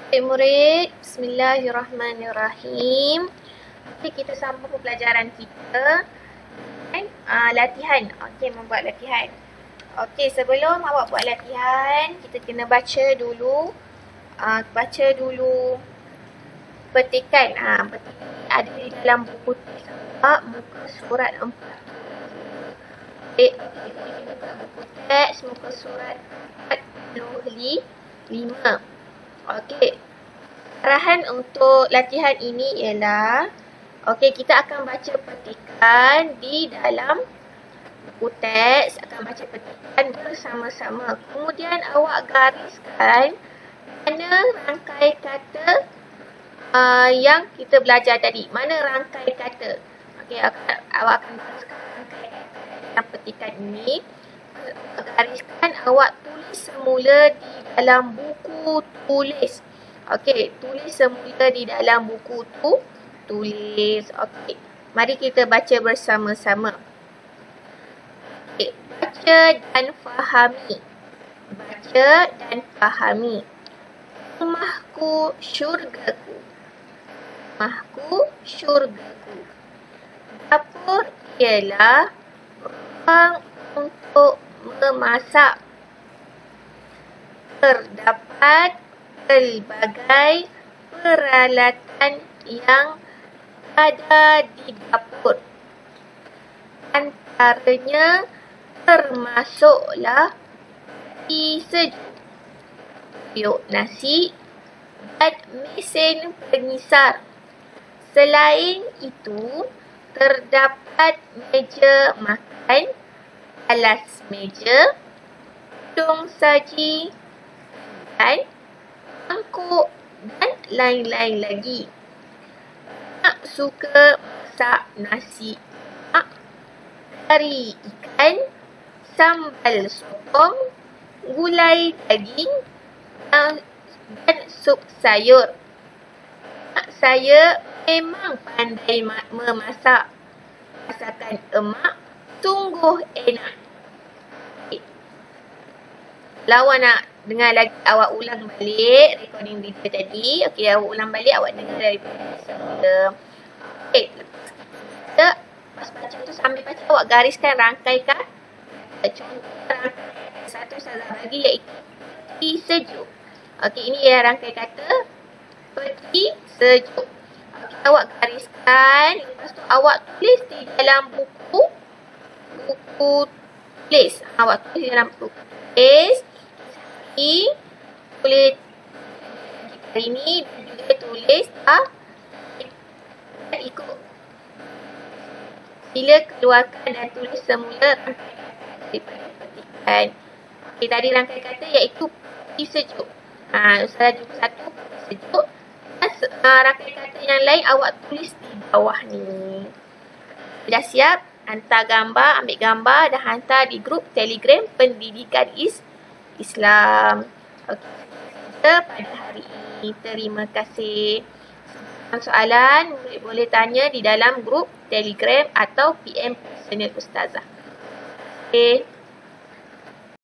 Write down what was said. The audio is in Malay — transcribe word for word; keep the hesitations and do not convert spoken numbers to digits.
Baik murid, Bismillahirrahmanirrahim. Okey, kita sambung pembelajaran kita. Uh, latihan. Okey, membuat latihan. Okey, sebelum awak buat latihan, kita kena baca dulu. Uh, baca dulu petikan. Uh, petikan ada di dalam buku awak, muka surat empat. Eh, buku teks, muka surat empat puluh lima. Okey. Arahan untuk latihan ini ialah, okey, kita akan baca petikan di dalam buku teks, akan baca petikan bersama-sama. Kemudian awak gariskan mana rangkai kata uh, yang kita belajar tadi. Mana rangkai kata? Okey, awak akan gariskan rangkai kata dalam petikan ini. Gariskan, awak tulis semula di dalam buku tulis. Okey, tulis semula di dalam buku tu tulis. Okey, mari kita baca bersama-sama. Okey, baca dan fahami. Baca dan fahami. Rumahku syurgaku. Rumahku syurgaku. Dapur ialah ruang untuk memasak. Terdapat pelbagai peralatan yang ada di dapur. Antaranya termasuklah api sejuk, periuk nasi dan mesin pengisar. Selain itu, terdapat meja makan, alas meja, tudung saji, dan mangkuk dan lain-lain lagi. Mak suka masak nasi mak, kari ikan, sambal sotong, gulai daging dan sup sayur. Mak saya memang pandai memasak. Masakan emak sungguh enak. Okay. Kalau awak nak dengar lagi, awak ulang balik recording video tadi. Okey, awak ulang balik, awak dengar daripada semula. Okey, kita pas baca tu, sambil baca awak gariskan rangkai kata. Contoh rangkai satu salah bagi iaitu peti sejuk. Okey, ini ya rangkai kata peti sejuk. Okey, awak gariskan, lepas tu awak tulis di dalam buku buku tulis. Awak tulis di dalam buku tulis. Ini tulis hari ini dan juga tulis ah ikut. Sila keluarkan dan tulis semula rangkai daripada petikan. Okey, tadi rangkai kata iaitu peti sejuk. Ha, salah juga satu peti sejuk. Uh, rangkai kata yang lain awak tulis di bawah ni. Dah siap? Hantar gambar, ambil gambar dan hantar di grup Telegram Pendidikan Is Islam. Okey, kita pada hari ini. Terima kasih. Soalan murid boleh tanya di dalam grup Telegram atau P M personal Ustazah. Okey.